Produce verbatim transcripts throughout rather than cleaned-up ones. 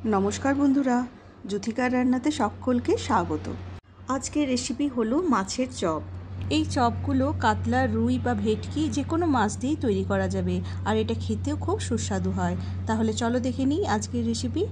নমস্কার বন্ধুরা, যুথিকার রান্নাতে সকলকে স্বাগত। আজকের রেসিপি হলো মাছের চপ। এই চপগুলো কাতলা, রুই বা ভেটকি যে কোনো মাছ দিয়েই তৈরি করা যাবে, আর এটা খেতেও খুব সুস্বাদু হয়। তাহলে চলো দেখে নিই আজকের রেসিপি।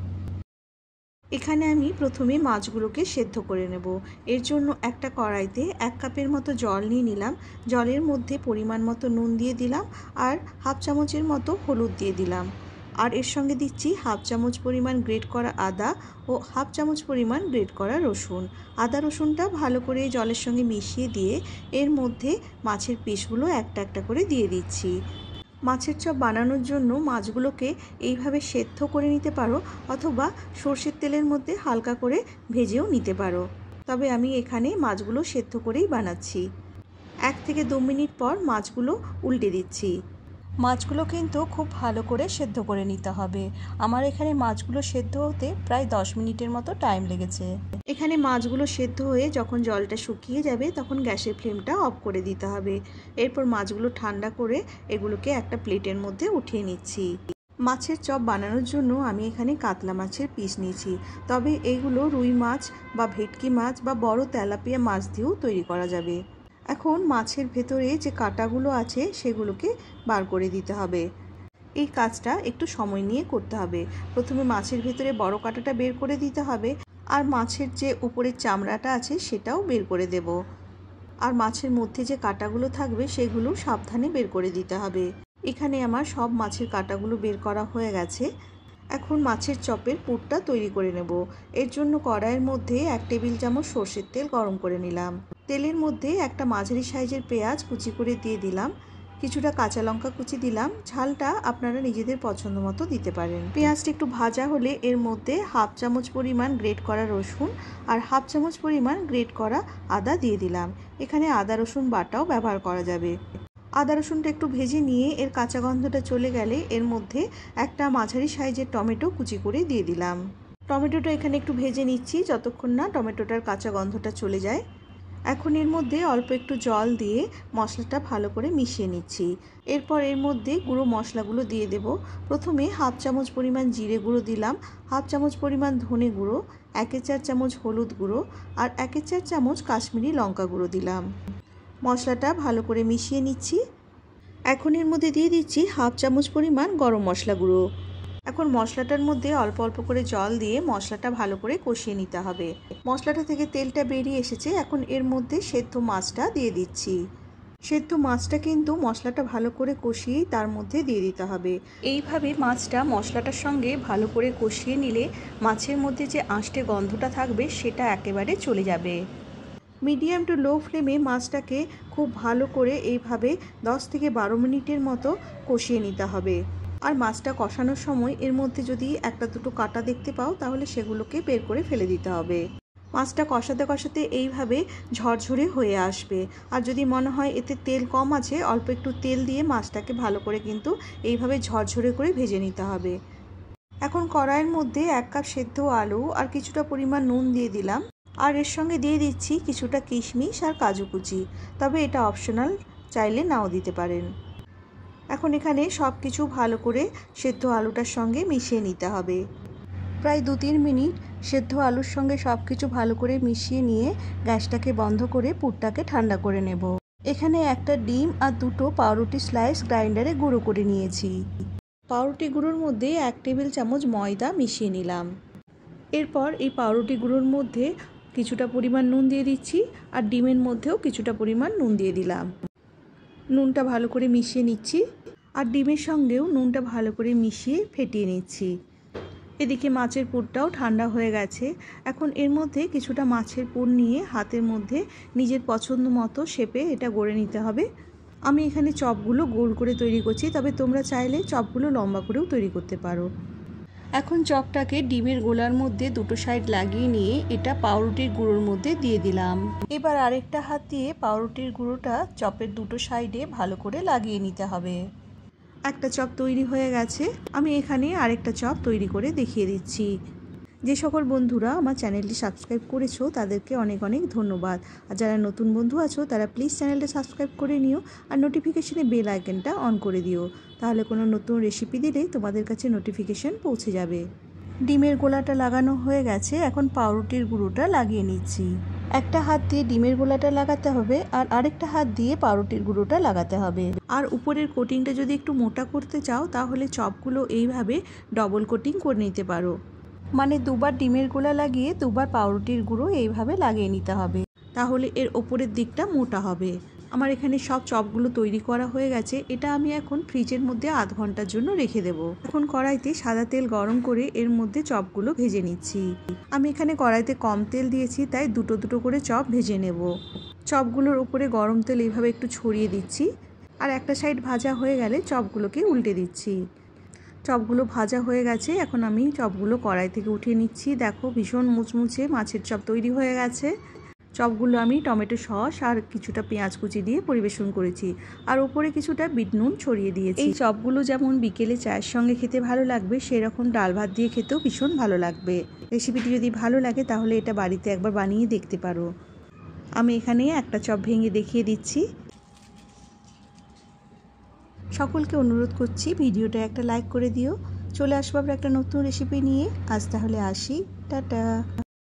এখানে আমি প্রথমে মাছগুলোকে সেদ্ধ করে নেব। এর জন্য একটা কড়াইতে এক কাপের মতো জল নিয়ে নিলাম। জলের মধ্যে পরিমাণ মতো নুন দিয়ে দিলাম আর হাফ চামচের মতো হলুদ দিয়ে দিলাম। আর এর সঙ্গে দিচ্ছি হাফ চামচ পরিমাণ গ্রেট করা আদা ও হাফ চামচ পরিমাণ গ্রেট করা রসুন। আদা রসুনটা ভালো করে জলের সঙ্গে মিশিয়ে দিয়ে এর মধ্যে মাছের পিসগুলো একটা একটা করে দিয়ে দিচ্ছি। মাছের চপ বানানোর জন্য মাছগুলোকে এইভাবে সেদ্ধ করে নিতে পারো, অথবা সর্ষের তেলের মধ্যে হালকা করে ভেজেও নিতে পারো। তবে আমি এখানে মাছগুলো সেদ্ধ করেই বানাচ্ছি। এক থেকে দু মিনিট পর মাছগুলো উল্টে দিচ্ছি। মাছগুলো কিন্তু খুব ভালো করে সেদ্ধ করে নিতে হবে। আমার এখানে মাছগুলো সেদ্ধ হতে প্রায় দশ মিনিটের মতো টাইম লেগেছে। এখানে মাছগুলো সেদ্ধ হয়ে যখন জলটা শুকিয়ে যাবে তখন গ্যাসের ফ্লেমটা অফ করে দিতে হবে। এরপর মাছগুলো ঠান্ডা করে এগুলোকে একটা প্লেটের মধ্যে উঠিয়ে নিচ্ছি। মাছের চপ বানানোর জন্য আমি এখানে কাতলা মাছের পিস নিয়েছি, তবে এইগুলো রুই মাছ বা ভেটকি মাছ বা বড় তেলাপিয়া মাছ দিয়েও তৈরি করা যাবে। এখন মাছের ভেতরে যে কাঁটাগুলো আছে সেগুলোকে বার করে দিতে হবে। এই কাজটা একটু সময় নিয়ে করতে হবে। প্রথমে মাছের ভেতরে বড় কাঁটাটা বের করে দিতে হবে, আর মাছের যে উপরের চামড়াটা আছে সেটাও বের করে দেব। আর মাছের মধ্যে যে কাঁটাগুলো থাকবে সেগুলো সাবধানে বের করে দিতে হবে। এখানে আমার সব মাছের কাঁটাগুলো বের করা হয়ে গেছে। এখন মাছের চপের পুরটা তৈরি করে নেব। এর জন্য কড়াইয়ের মধ্যে এক টেবিল চামচ সর্ষের তেল গরম করে নিলাম। তেলের মধ্যে একটা মাঝারি সাইজের পেঁয়াজ কুচি করে দিয়ে দিলাম। কিছুটা কাঁচা লঙ্কা কুচি দিলাম। ঝালটা আপনারা নিজেদের পছন্দ মতো দিতে পারেন। পেঁয়াজটা একটু ভাজা হলে এর মধ্যে হাফ চামচ পরিমাণ গ্রেট করা রসুন আর হাফ চামচ পরিমাণ গ্রেট করা আদা দিয়ে দিলাম। এখানে আদা রসুন বাটাও ব্যবহার করা যাবে। আদা রসুনটা একটু ভেজে নিয়ে এর কাঁচা গন্ধটা চলে গেলে এর মধ্যে একটা মাঝারি সাইজের টমেটো কুচি করে দিয়ে দিলাম। টমেটোটা এখানে একটু ভেজে নিচ্ছি যতক্ষণ না টমেটোটার কাঁচা গন্ধটা চলে যায়। এখন এর মধ্যে অল্প একটু জল দিয়ে মশলাটা ভালো করে মিশিয়ে নিচ্ছি। এরপর এর মধ্যে গুঁড়ো মশলাগুলো দিয়ে দেব। প্রথমে হাফ চামচ পরিমাণ জিরে গুঁড়ো দিলাম, হাফ চামচ পরিমাণ ধনে গুঁড়ো, একে চার চামচ হলুদ গুঁড়ো আর একে চার চামচ কাশ্মীরি লঙ্কা গুঁড়ো দিলাম। মশলাটা ভালো করে মিশিয়ে নিচ্ছি। এখন এর মধ্যে দিয়ে দিচ্ছি হাফ চামচ পরিমাণ গরম মশলা গুঁড়ো। এখন মশলাটার মধ্যে অল্প অল্প করে জল দিয়ে মশলাটা ভালো করে কষিয়ে নিতে হবে। মশলাটা থেকে তেলটা বেরিয়ে এসেছে। এখন এর মধ্যে সেদ্ধ মাছটা দিয়ে দিচ্ছি। সেদ্ধ মাছটা কিন্তু মশলাটা ভালো করে কষিয়েই তার মধ্যে দিয়ে দিতে হবে। এইভাবে মাছটা মশলাটার সঙ্গে ভালো করে কষিয়ে নিলে মাছের মধ্যে যে আঁশটে গন্ধটা থাকবে সেটা একেবারে চলে যাবে। মিডিয়াম টু লো ফ্লেমে মাছটাকে খুব ভালো করে এইভাবে দশ থেকে বারো মিনিটের মতো কষিয়ে নিতে হবে। আর মাছটা কষানোর সময় এর মধ্যে যদি একটা দুটো কাঁটা দেখতে পাও তাহলে সেগুলোকে বের করে ফেলে দিতে হবে। মাছটা কষাতে কষাতে এইভাবে ঝরঝরে হয়ে আসবে। আর যদি মনে হয় এতে তেল কম আছে, অল্প একটু তেল দিয়ে মাছটাকে ভালো করে কিন্তু এইভাবে ঝরঝরে করে ভেজে নিতে হবে। এখন কড়াইয়ের মধ্যে এক কাপ সেদ্ধ আলু আর কিছুটা পরিমাণ নুন দিয়ে দিলাম। আর এর সঙ্গে দিয়ে দিচ্ছি কিছুটা কিশমিশ আর কাজু কুচি, তবে এটা অপশনাল, চাইলে নাও দিতে পারেন। এখন এখানে সব কিছু ভালো করে সেদ্ধ আলুটার সঙ্গে মিশিয়ে নিতে হবে। প্রায় দু তিন মিনিট সেদ্ধ আলুর সঙ্গে সব কিছু ভালো করে মিশিয়ে নিয়ে গ্যাসটাকে বন্ধ করে পুরটাকে ঠান্ডা করে নেব। এখানে একটা ডিম আর দুটো পাউরুটি স্লাইস গ্রাইন্ডারে গুঁড়ো করে নিয়েছি। পাউরুটি গুঁড়োর মধ্যে এক টেবিল চামচ ময়দা মিশিয়ে নিলাম। এরপর এই পাউরুটি গুঁড়োর মধ্যে কিছুটা পরিমাণ নুন দিয়ে দিচ্ছি আর ডিমের মধ্যেও কিছুটা পরিমাণ নুন দিয়ে দিলাম। নুনটা ভালো করে মিশিয়ে নিচ্ছি আর ডিমের সঙ্গেও নুনটা ভালো করে মিশিয়ে ফেটিয়ে নিচ্ছি। এদিকে মাছের পুরটাও ঠান্ডা হয়ে গেছে। এখন এর মধ্যে কিছুটা মাছের পুর নিয়ে হাতের মধ্যে নিজের পছন্দ মতো শেপে এটা গড়ে নিতে হবে। আমি এখানে চপগুলো গোল করে তৈরি করছি, তবে তোমরা চাইলে চপগুলো লম্বা করেও তৈরি করতে পারো। এখন চপটাকে ডিমের গোলার মধ্যে দুটো সাইড লাগিয়ে নিয়ে এটা পাউরুটির গুঁড়োর মধ্যে দিয়ে দিলাম। এবার আরেকটা হাত দিয়ে পাউরুটির গুঁড়োটা চপের দুটো সাইডে ভালো করে লাগিয়ে নিতে হবে। একটা চপ তৈরি হয়ে গেছে। আমি এখানে আরেকটা চপ তৈরি করে দেখিয়ে দিচ্ছি। যে সকল বন্ধুরা আমার চ্যানেলটি সাবস্ক্রাইব করেছো তাদেরকে অনেক অনেক ধন্যবাদ। আর যারা নতুন বন্ধু আছো তারা প্লিজ চ্যানেলটা সাবস্ক্রাইব করে নিও আর নোটিফিকেশনে বেল আইকনটা অন করে দিও, তাহলে কোনো নতুন রেসিপি দিলে তোমাদের কাছে নোটিফিকেশন পৌঁছে যাবে। ডিমের গোলাটা লাগানো হয়ে গেছে, এখন পাউরুটির গুঁড়োটা লাগিয়ে নিচ্ছি। একটা হাত দিয়ে ডিমের গোলাটা লাগাতে হবে আর আরেকটা হাত দিয়ে পাউরুটির গুঁড়োটা লাগাতে হবে। আর উপরের কোটিংটা যদি একটু মোটা করতে চাও তাহলে চপগুলো এইভাবে ডবল কোটিং করে নিতে পারো, মানে দুবার ডিমের গোলা লাগিয়ে দুবার পাউরুটির গুঁড়ো এইভাবে লাগিয়ে নিতে হবে, তাহলে এর ওপরের দিকটা মোটা হবে। আমার এখানে সব চপগুলো তৈরি করা হয়ে গেছে। এটা আমি এখন ফ্রিজের মধ্যে আধ ঘন্টার জন্য রেখে দেব। এখন কড়াইতে সাদা তেল গরম করে এর মধ্যে চপগুলো ভেজে নিচ্ছি। আমি এখানে কড়াইতে কম তেল দিয়েছি, তাই দুটো দুটো করে চপ ভেজে নেব। চপগুলোর উপরে গরম তেল এইভাবে একটু ছড়িয়ে দিচ্ছি, আর একটা সাইড ভাজা হয়ে গেলে চপগুলোকে উল্টে দিচ্ছি। চপগুলো ভাজা হয়ে গেছে, এখন আমি চপগুলো কড়াই থেকে উঠিয়ে নিচ্ছি। দেখো ভীষণ মুচমুচে মাছের চপ তৈরি হয়ে গেছে। চপগুলো আমি টমেটো সস আর কিছুটা পেঁয়াজ কুচি দিয়ে পরিবেশন করেছি, আর উপরে কিছুটা বিট নুন ছড়িয়ে দিয়েছি। এই চপগুলো যেমন বিকেলে চায়ের সঙ্গে খেতে ভালো লাগবে, সেরকম ডাল ভাত দিয়ে খেতেও ভীষণ ভালো লাগবে। রেসিপিটি যদি ভালো লাগে তাহলে এটা বাড়িতে একবার বানিয়ে দেখতে পারো। আমি এখানে একটা চপ ভেঙে দেখিয়ে দিচ্ছি। সকলকে অনুরোধ করছি ভিডিওটা একটা লাইক করে দিও। চলে আসবো আবার একটা নতুন রেসিপি নিয়ে। আজ তাহলে আসি, টাটা।